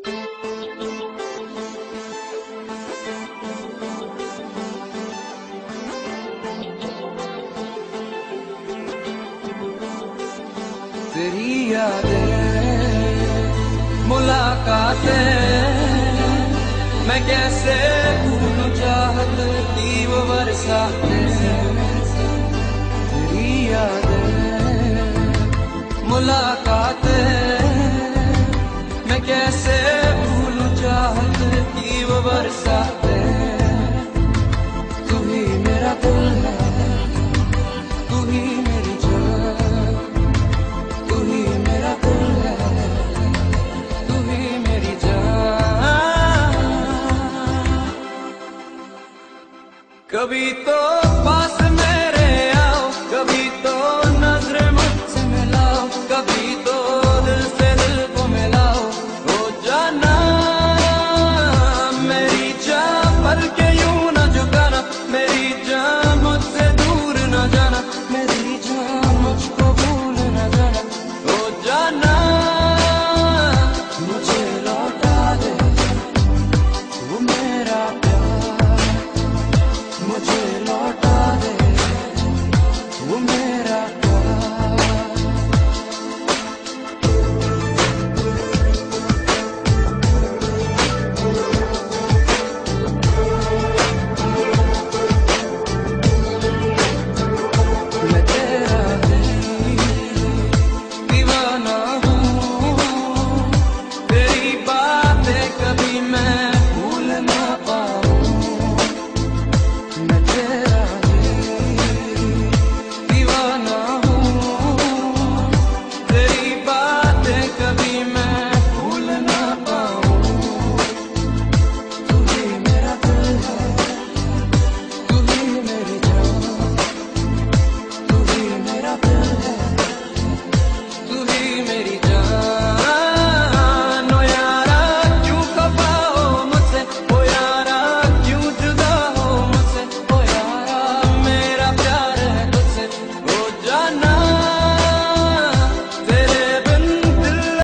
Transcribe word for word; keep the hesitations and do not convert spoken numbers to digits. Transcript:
तेरी यादें मुलाकातें मैं कैसे भूलूं, चाहत की वो बरसातें। तेरी यादें मुलाकातें मैं कैसे भूलूं, चाहत की वो बरसातें। तू ही मेरा दिल है, तू ही मेरी जान, तू ही मेरा दिल है, तू ही मेरी जान। कभी तो